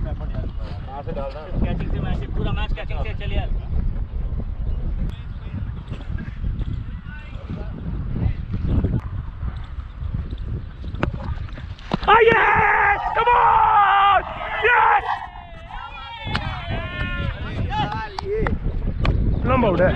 Catching से match, पूरा match catching से चल यार। Oh yes! Come on! Yes! लंबा उड़ा है।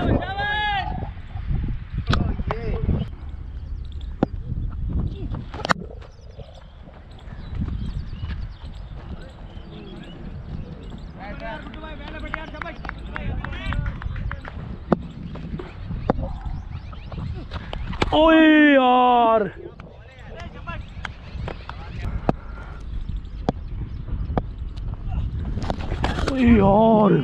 ओए यार यार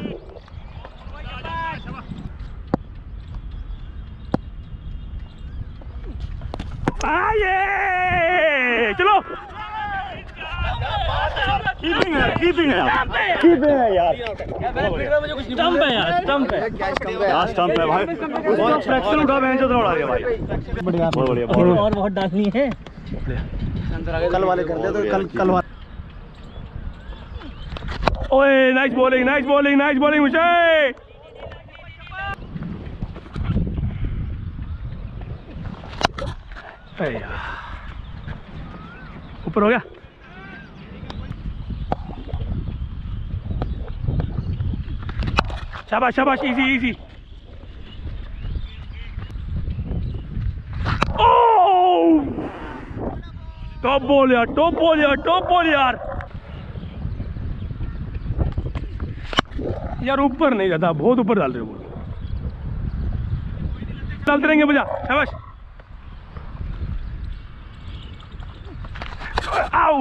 आये चलो कीपिंग है यार स्टंप है यार, स्टंप है स्टंप है भाई। बहुत फ्लेक्शन उठा बेंच उड़ा गया भाई। बढ़िया बहुत बढ़िया और बहुत डालनी है। कल वाले कर दे तो कल वाले। ओए नाइस बॉलिंग मुझे। ऊपर हो गया। शाबाश इजी। ओह टॉप बॉल यार। यार ऊपर नहीं जाता, बहुत ऊपर डाल रहे हो बॉल। डालते रहेंगे बजा। शाबाश। आउ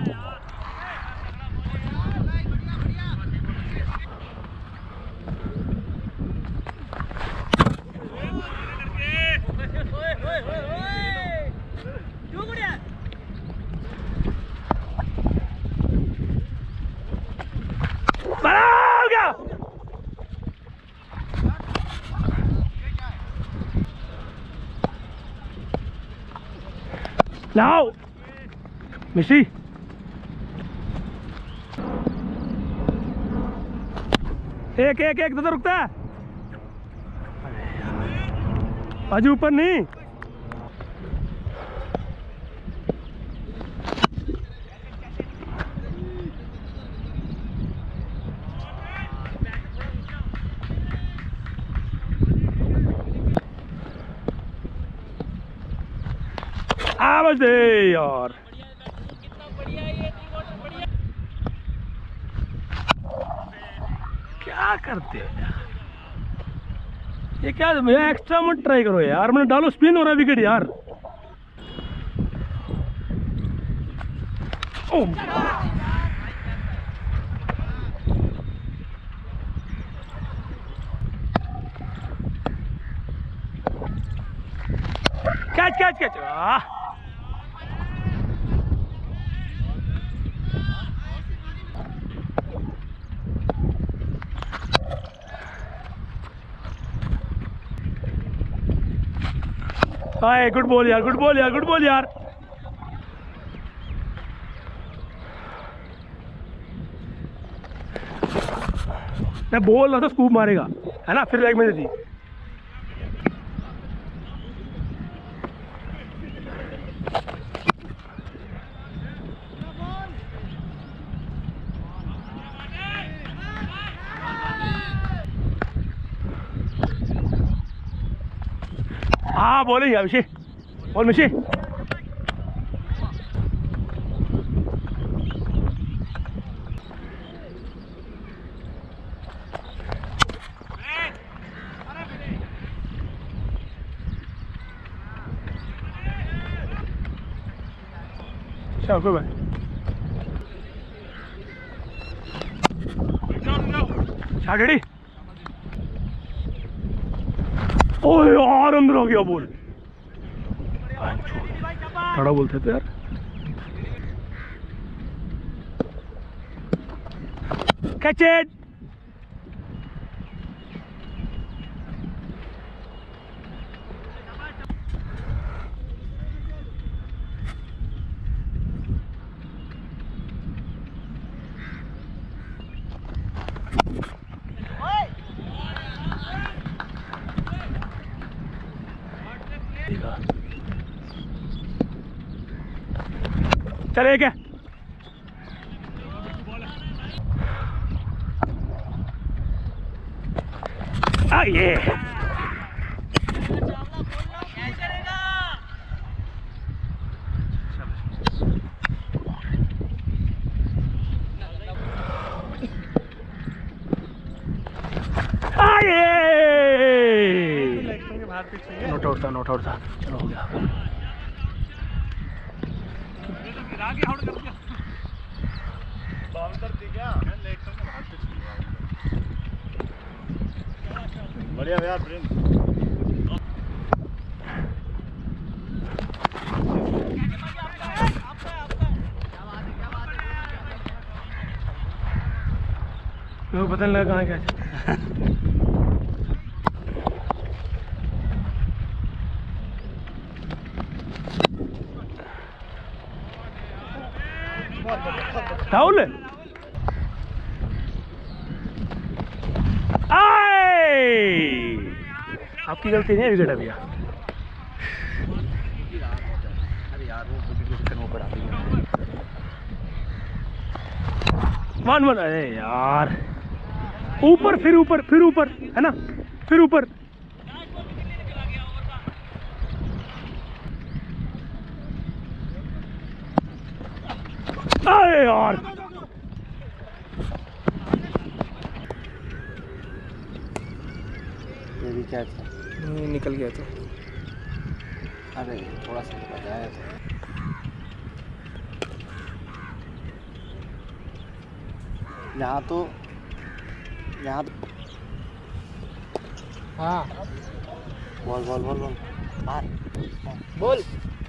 लाओ मिशी। एक तो रुकता है बाजू ऊपर नहीं। आवाज दे यार। क्या करते हो यार, ये क्या भैया एक्स्ट्रा मत ट्राई करो यार। मैंने डालो स्पिन हो रहा है विकेट यार। ओह कैच हाय गुड बॉल यार। मैं बोल रहा था स्कूप मारेगा है ना, फिर लेग में थी। हाँ बोलेंगे अभिषेक, बोल मिशी। चलो कोई बात। रेडी। ओए यार अंदर आ गया बोल। थोड़ा बोलते थे यार। Catch it. चल एक है। ये नोट आउट था चलो हो गया। बढ़िया यार प्रिंस। मेरे को पता नहीं लगा कहाँ क्या। राहुल आपकी गलती नहीं है, विकेट है भैया। अरे यार वो पोजीशन वो पड़ा दिया। 1-1। अरे यार ऊपर फिर ऊपर है ना, फिर ऊपर। अरे यार ये भी क्या था? निकल गया तो। अरे थोड़ा सा बजाया था। यहाँ तो हाँ बोल बोल।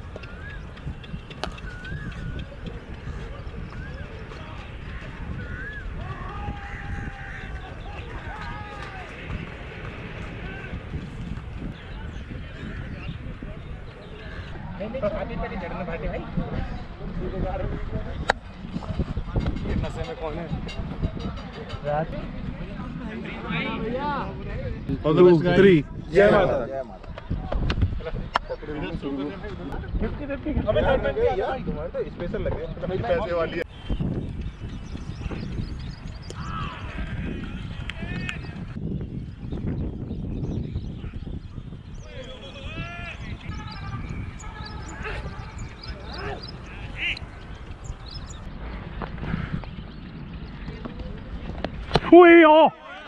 नशे में कौन है? जय माता। स्पेशल लगे पैसे वाली। Ui,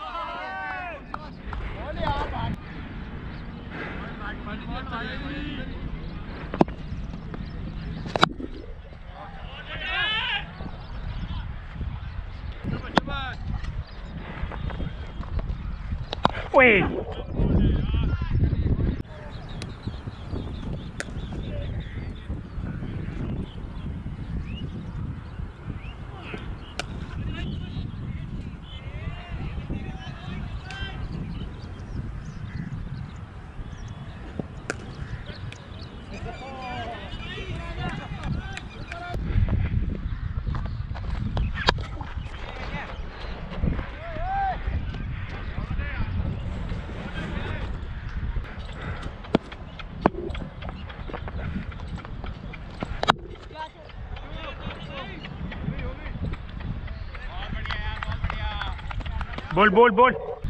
बोल।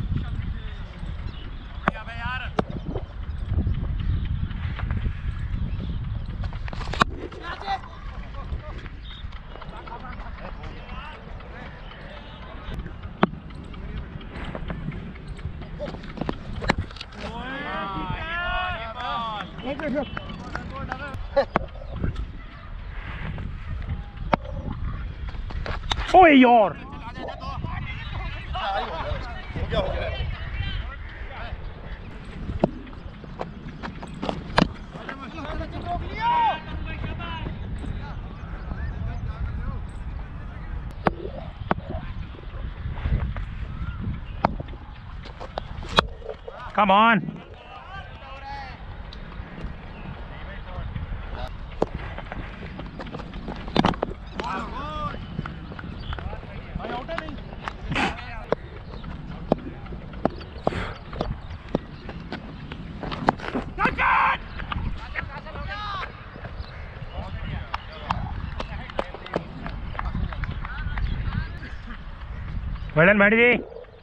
ओए यार come on. वड़न भाटी जी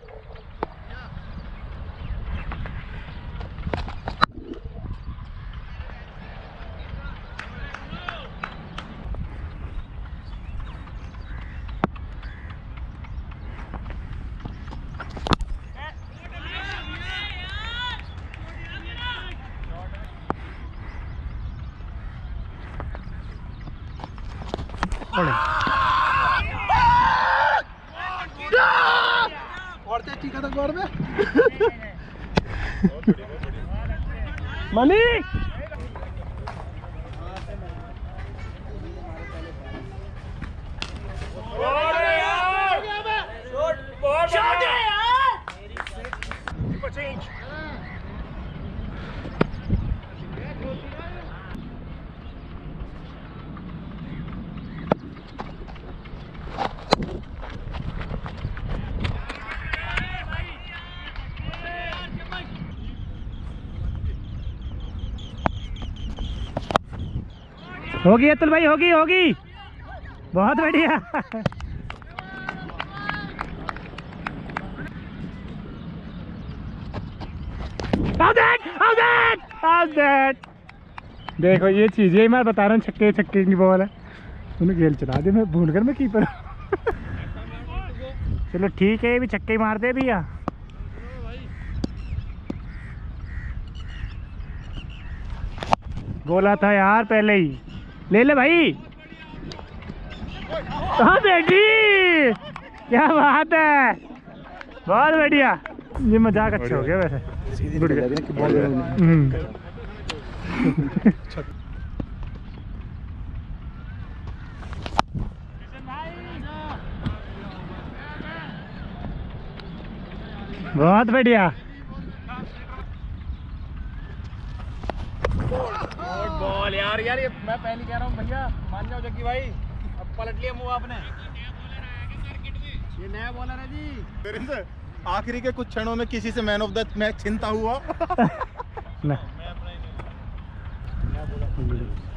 और ठीक है गौर में मनी होगी अतुल भाई, होगी होगी, बहुत बढ़िया। देखो ये चीज है, मैं बता रहा हूँ, छक्के छक्के की बॉल है, तूने खेल चला दे, मैं भूल कर मैं कीपर। चलो ठीक है, ये भी छक्के मार दे भैया। बोला था यार पहले ही, ले ले भाई। हाँ बेटी, क्या बात है, बहुत बढ़िया। ये मजाक अच्छा हो गया वैसे। बहुत बढ़िया। बॉल यार ये मैं पहले कह रहा हूँ भैया, मान जाओ जग्गी भाई, अब पलट लिया मुंह आपने। ये नया बॉलर है जी। आखिरी के कुछ क्षणों में किसी से मैन ऑफ द मैच छिनता हुआ।